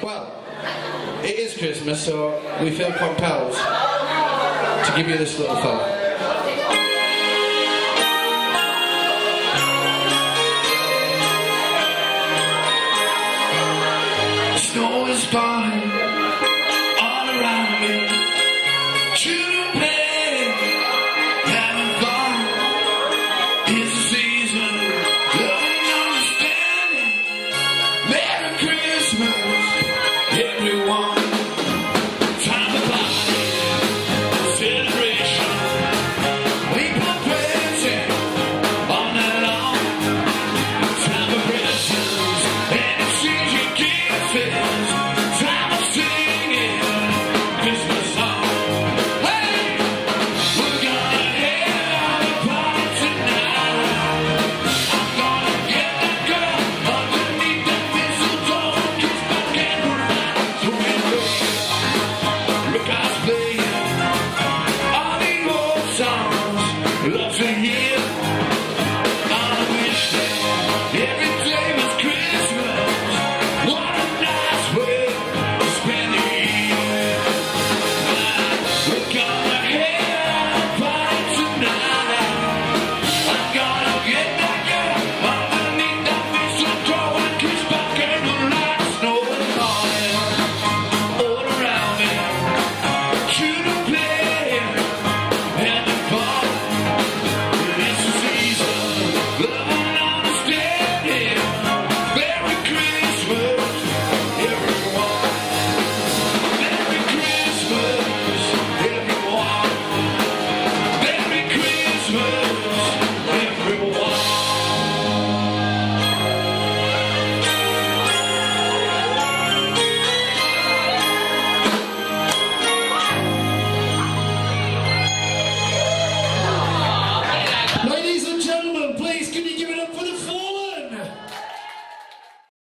Well, it is Christmas, so we feel compelled to give you this little fella. Snow is falling all around me. Children play, having fun. It's the season, love and understanding. Merry Christmas, everyone. Time to party, celebration. We put presents all night long. Time for presents and exchange your gifts.